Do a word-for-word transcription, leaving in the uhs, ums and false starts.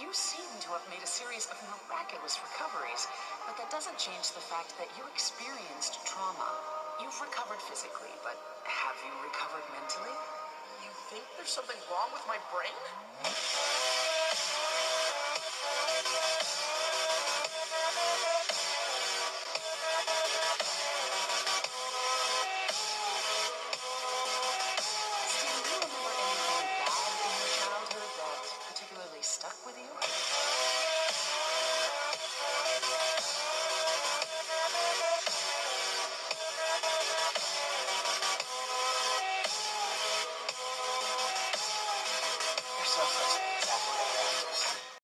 You seem to have made a series of miraculous recoveries, but that doesn't change the fact that you experienced trauma. You've recovered physically, but have you recovered mentally? You think there's something wrong with my brain?